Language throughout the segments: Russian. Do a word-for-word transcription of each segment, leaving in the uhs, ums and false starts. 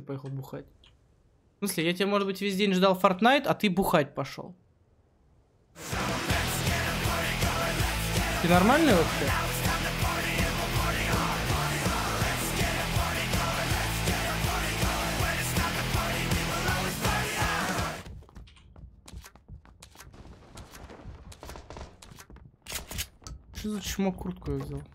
поехал бухать? В смысле, я тебя, может быть, весь день ждал Fortnite, а ты бухать пошел. Ты нормальный вообще? Что за чмо куртку я взял?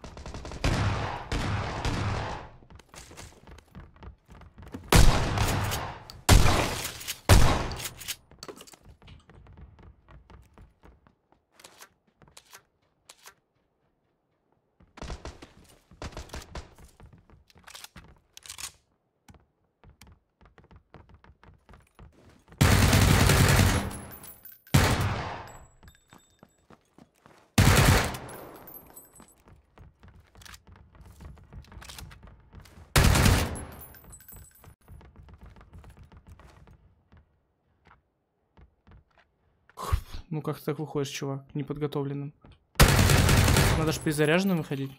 Ну как ты так выходишь, чувак, неподготовленным? Надо же при заряженном выходить.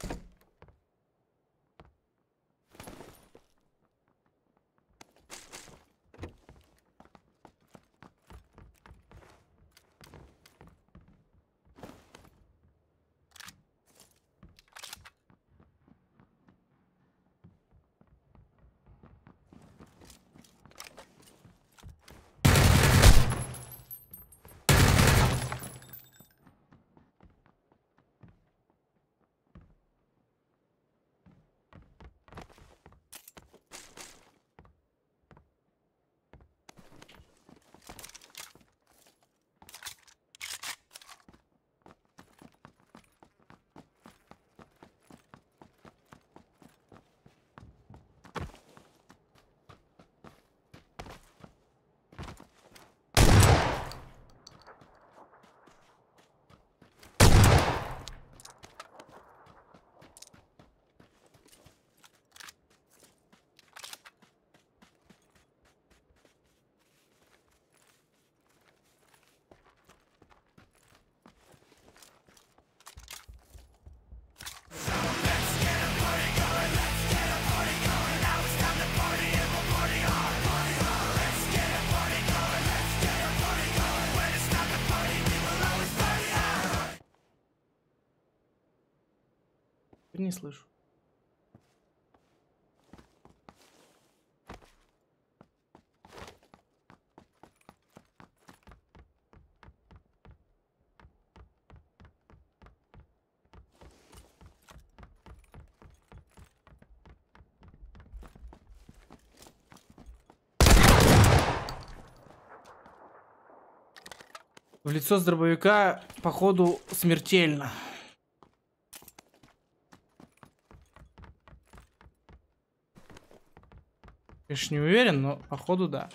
Не слышу. В лицо с дробовика, походу, смертельно. Конечно, не уверен, но походу да.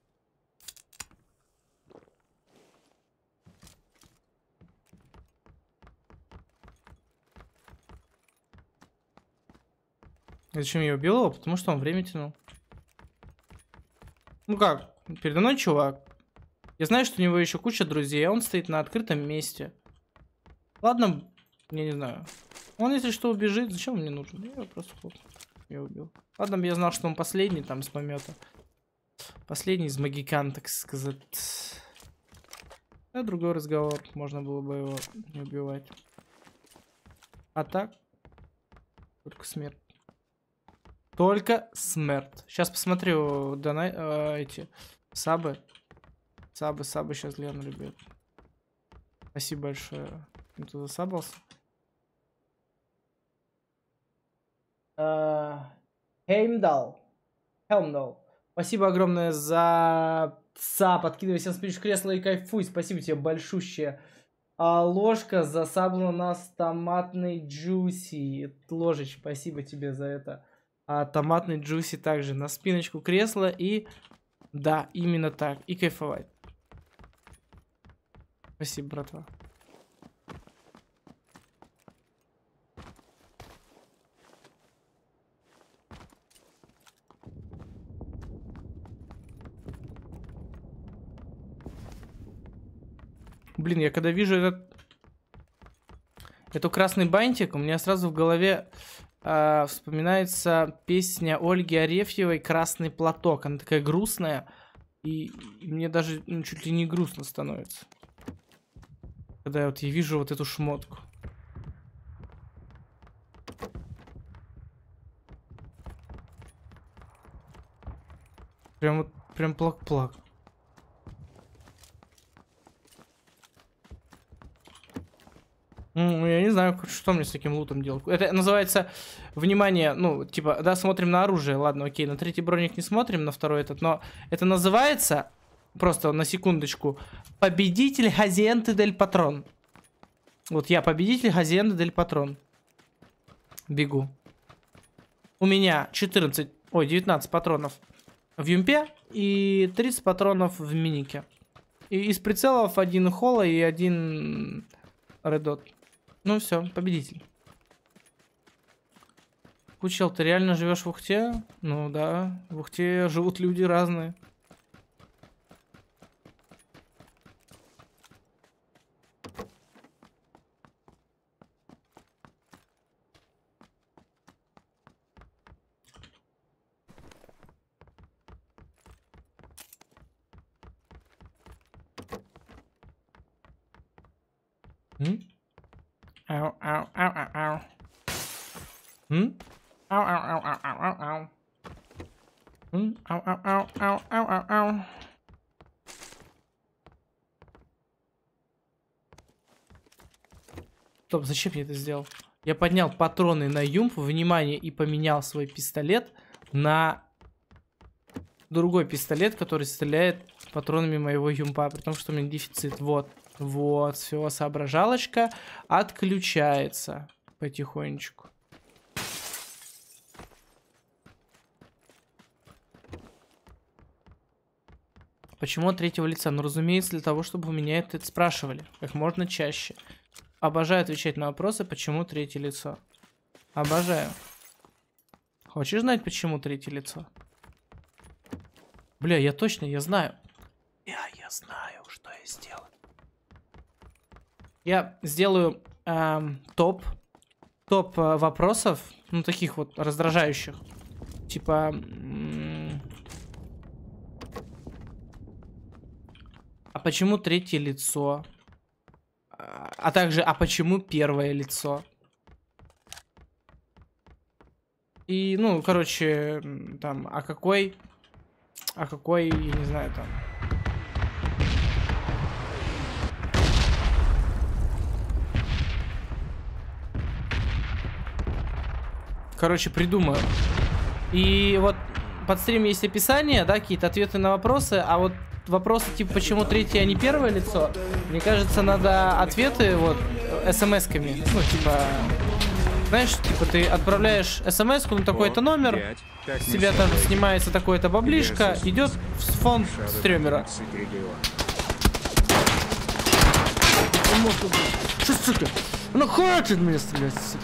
Зачем я убил его? Потому что он время тянул. Ну как, передо мной чувак. Я знаю, что у него еще куча друзей, а он стоит на открытом месте. Ладно, я не знаю. Он, если что, убежит, зачем он мне нужен? Я просто хлопну. Я убил. Ладно, я знал, что он последний там с помета. Последний из магикан, так сказать. Это другой разговор. Можно было бы его не убивать. А так? Только смерть. Только смерть. Сейчас посмотрю дона... э, эти сабы. Сабы, сабы сейчас гляну, ребят. Спасибо большое. Кто засабался? Хеймдал. Хеймдал. Спасибо огромное за саб. Подкидывай всем спичку кресла и кайфуй. Спасибо тебе большущее. А ложка засабла нас томатный джуси. Ложечка, спасибо тебе за это. А томатный джуси также на спиночку кресла. И да, именно так. И кайфовать. Спасибо, братва. Блин, я когда вижу этот... Эту красный бантик, у меня сразу в голове э, вспоминается песня Ольги Арефьевой «Красный платок». Она такая грустная, и, и мне даже ну, чуть ли не грустно становится, когда я вот я вижу вот эту шмотку. Прям вот, прям плак-плак. Ну, я не знаю, что мне с таким лутом делать. Это называется, внимание, ну, типа, да, смотрим на оружие. Ладно, окей, на третий броник не смотрим, на второй этот. Но это называется, просто на секундочку, победитель Газиенты дель Патрон. Вот я победитель Газиенты дель Патрон. Бегу. У меня четырнадцать, ой, девятнадцать патронов в юмпе и тридцать патронов в минике. И из прицелов один холла и один редот. Ну все, победитель. Кучел, ты реально живешь в Ухте? Ну да, в Ухте живут люди разные. М? Ау, ау, ау, ау, ау. М? Ау, ау, ау, ау, ау, ау, ау. М? Ау, ау, ау, ау, ау, ау, ау. Стоп, зачем я это сделал? Я поднял патроны на юмп, внимание, и поменял свой пистолет на другой пистолет, который стреляет патронами моего юмпа, при том, что у меня дефицит. Вот, вот, все, соображалочка отключается потихонечку. Почему от третьего лица? Ну, разумеется, для того, чтобы у меня это спрашивали как можно чаще. Обожаю отвечать на вопросы, почему третье лицо. Обожаю. Хочешь знать, почему третье лицо? Бля, я точно, я знаю. Я, я знаю, что я сделаю. Я сделаю эм, топ. Топ э, вопросов, ну, таких вот раздражающих. Типа... А почему третье лицо? А также, а почему первое лицо? И, ну, короче, там, а какой... А какой, я не знаю, там... Короче, придумаю. И вот под стримом есть описание, да, какие-то ответы на вопросы, а вот вопросы типа, почему третье, а не первое лицо, мне кажется, надо ответы вот смс-ками, ну, типа... Знаешь, типа ты отправляешь смс-ку на такой-то номер, с тебя там снимается такое-то баблишко, идет в фонд стремера. Что, сука? Ну хватит меня стрелять, сука.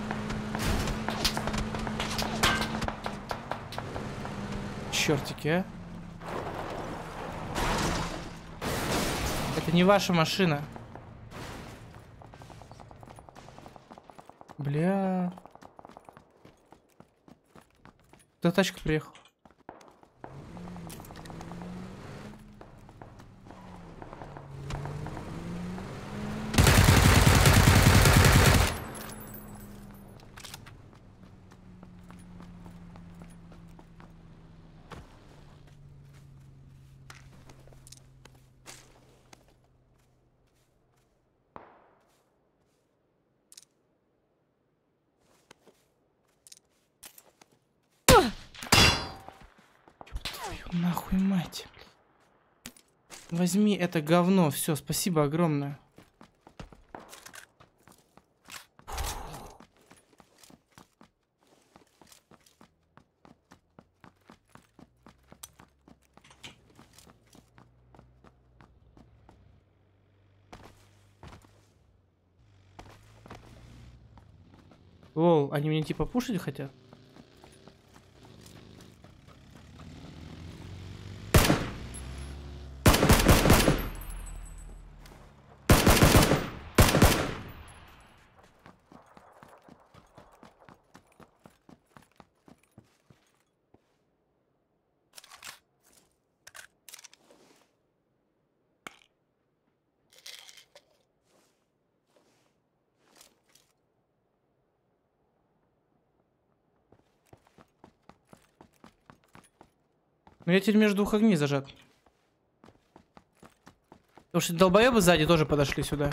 Чертики, а? Это не ваша машина. Бля. Да тачка приехала. Нахуй мать. Возьми это говно. Все, спасибо огромное. Лол, они меня типа пушить хотят? Ну я теперь между двух огней зажат. Потому что долбоебы сзади тоже подошли сюда.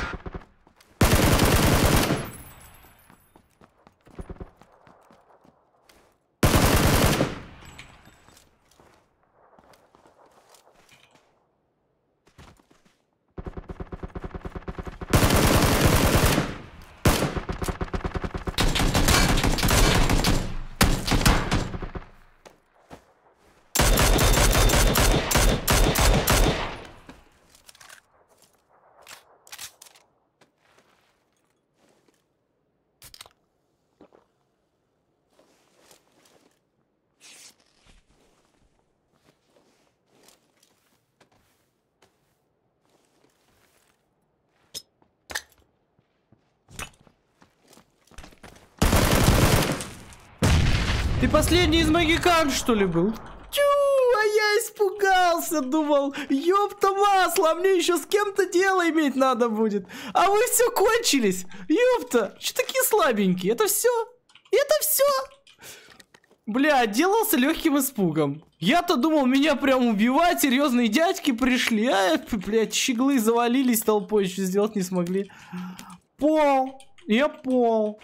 Ты последний из магикан, что ли, был? Тю, а я испугался, думал, ёпта масло, а мне еще с кем-то дело иметь надо будет. А вы все кончились, ёпта, что такие слабенькие, это все, это все. Бля, отделался легким испугом. Я-то думал, меня прям убивать, серьезные дядьки пришли, а, блядь, щеглы завалились толпой, еще сделать не смогли. Пол, я пол.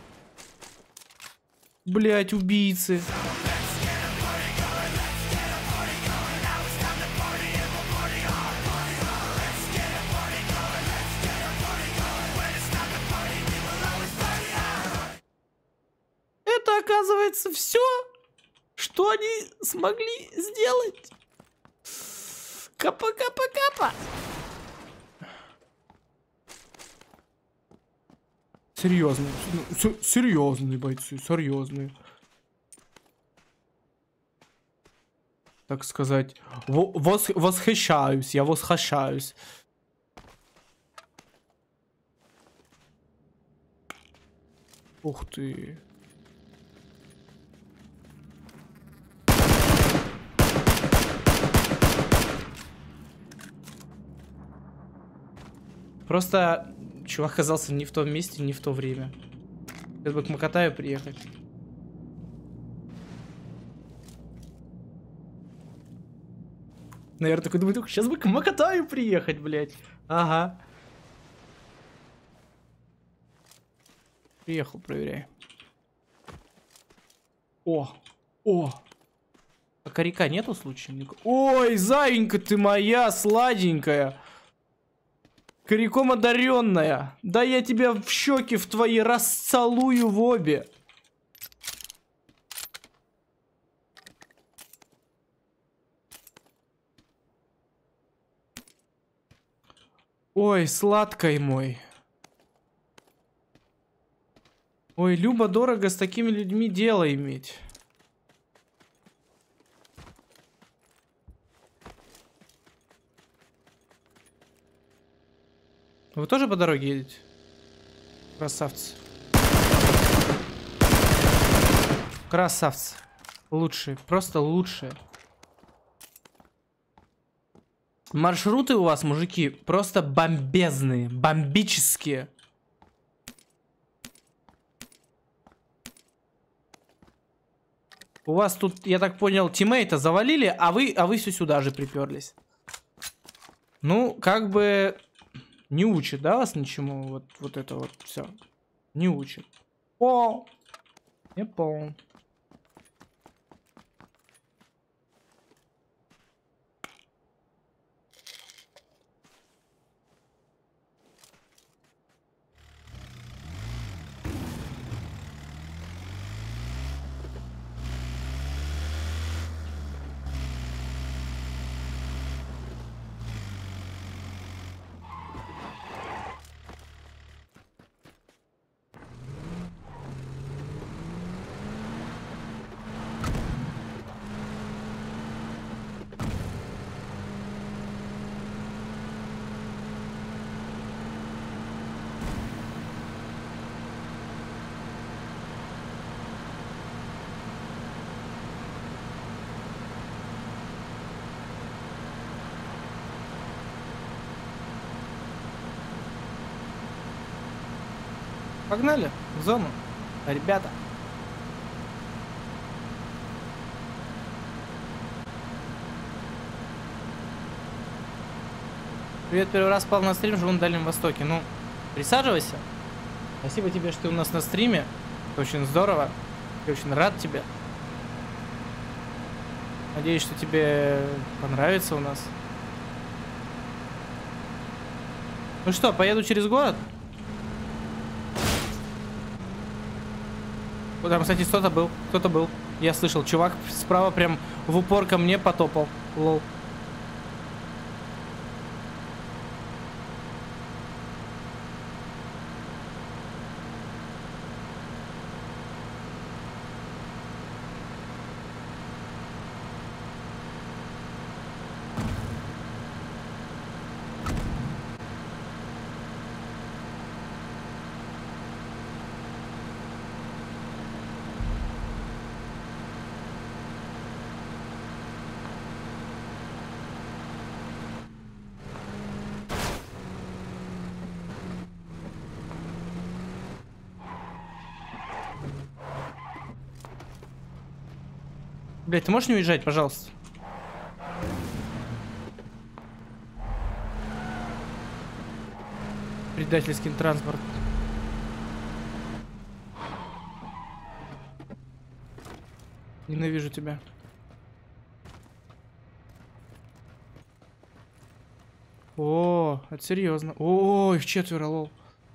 Блять, убийцы. Это, оказывается, все, что они смогли сделать. Капа-капа-капа. Серьезные, серьезные бойцы, серьезные. Так сказать, вос, восхищаюсь, я восхищаюсь. Ух ты. Просто чувак оказался не в том месте, не в то время. Сейчас бы к Макатаю приехать. Наверное, такой думаю, только сейчас бы к Макатаю приехать, блядь. Ага. Приехал, проверяй. О, о. А коряка нету случаем? Ой, заинька ты моя, сладенькая. Коряком одаренная. Да я тебя в щеки в твои расцелую в обе. Ой, сладкой мой. Ой, любо-дорого с такими людьми дело иметь. Вы тоже по дороге едете? Красавцы. Красавцы. Лучшие, просто лучшие. Маршруты у вас, мужики, просто бомбезные, бомбические. У вас тут, я так понял, тиммейта завалили, а вы, а вы все сюда же приперлись. Ну, как бы не учит, да, вас ничему, вот, вот это вот все. Не учит. О, не понял. Погнали в зону, ребята. Привет, первый раз попал на стрим, живу на Дальнем Востоке. Ну, присаживайся. Спасибо тебе, что ты у нас на стриме. Это очень здорово. Я очень рад тебе. Надеюсь, что тебе понравится у нас. Ну что, поеду через город? Вот там, кстати, кто-то был. Кто-то был. Я слышал, чувак справа прям в упор ко мне потопал. Лол. Блять, ты можешь не уезжать, пожалуйста? Предательский транспорт. Ненавижу тебя. О, это серьезно. О, их четверо, лол.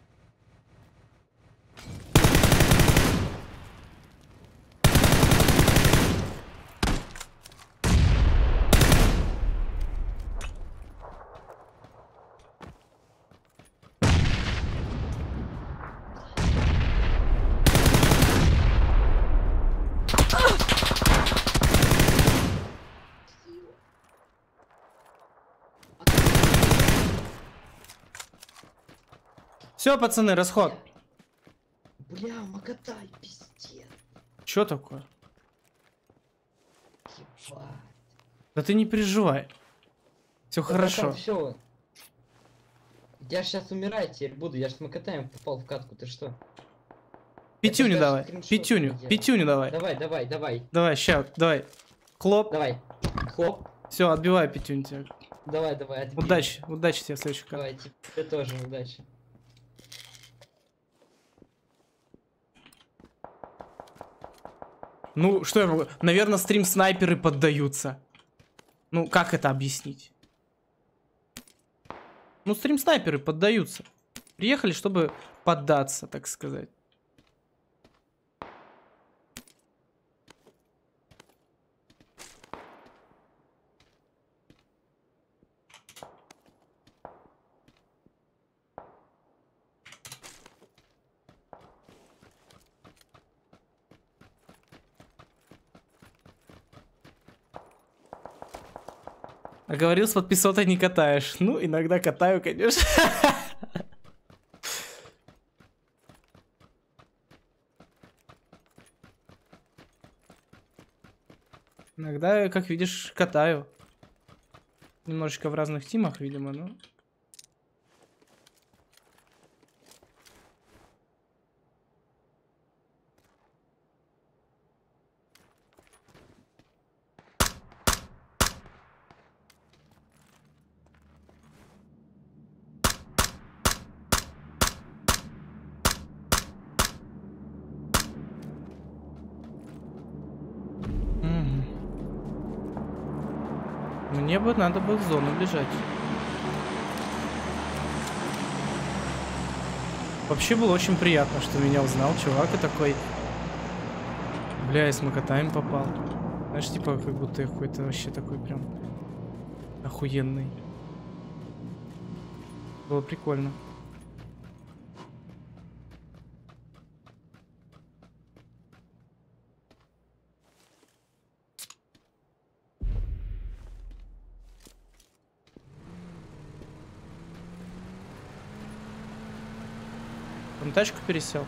Все, пацаны, расход. Бля, Макатай, пиздец. Чё такое? Ебать. Да ты не переживай. Все хорошо. Все. Я ж сейчас умирать теперь буду. Я ж с Макатаем попал в катку. Ты что? Пятюню давай. Пятюню. Пятюню давай. Давай, давай, давай. Давай, ща, давай. Хлоп. Давай. Хлоп. Все, отбивай пятюню тебе. Давай, давай. Отбей. Удачи, удачи тебе в следующий кат. Давай, тебе тоже удачи. Ну, что я могу? Наверное, стрим-снайперы поддаются. Ну, как это объяснить? Ну, стрим-снайперы поддаются. Приехали, чтобы поддаться, так сказать. А говорил, с подписотой не катаешь. Ну, иногда катаю, конечно. Иногда, как видишь, катаю. Немножечко в разных тимах, видимо, но... Мне бы надо бы в зону бежать. Вообще было очень приятно, что меня узнал чувак и такой... Бля, я с Макатаем попал. Знаешь, типа, как будто я какой-то вообще такой прям охуенный. Было прикольно. Он тачку пересел.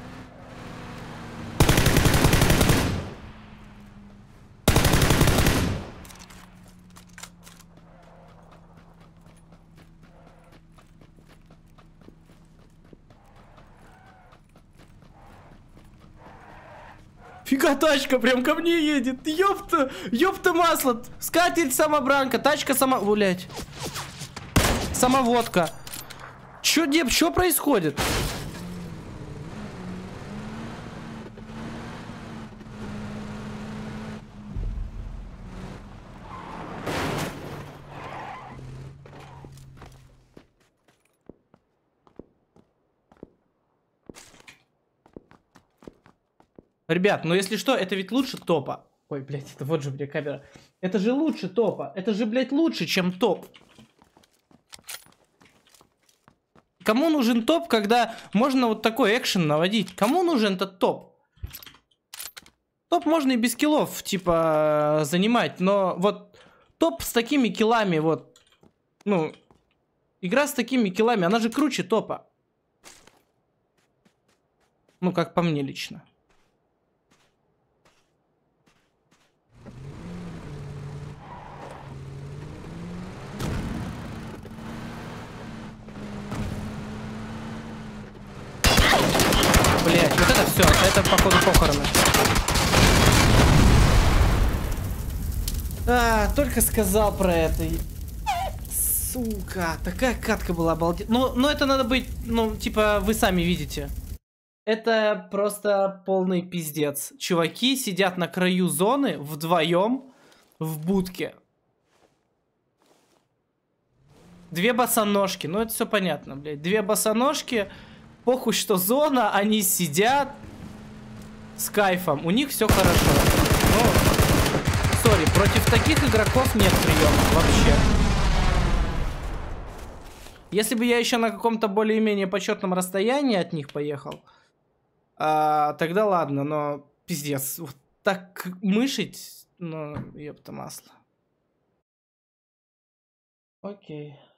Фига, тачка прям ко мне едет. Ёпта, ёпта масло. Скатерть самобранка, тачка сама... Блять. самоводка. Чё, Деп, что происходит? Ребят, ну если что, это ведь лучше топа. Ой, блядь, это вот же, блядь, камера. Это же лучше топа. Это же, блядь, лучше, чем топ. Кому нужен топ, когда можно вот такой экшен наводить? Кому нужен этот топ? Топ можно и без киллов, типа, занимать. Но вот топ с такими киллами, вот. Ну, игра с такими киллами, она же круче топа. Ну, как по мне лично. Блять, вот это все, это походу похороны. А, только сказал про это. Сука, такая катка была обалденная. Ну, ну это надо быть, ну, типа, вы сами видите. Это просто полный пиздец. Чуваки сидят на краю зоны вдвоем в будке. Две босоножки, ну это все понятно, блядь. Две босоножки. Похуй, что зона, они сидят с кайфом, у них все хорошо. Ну, сори, против таких игроков нет приема вообще. Если бы я еще на каком-то более-менее почетном расстоянии от них поехал, а, тогда ладно, но пиздец, вот так мышить, ну, ёпта масло. Окей.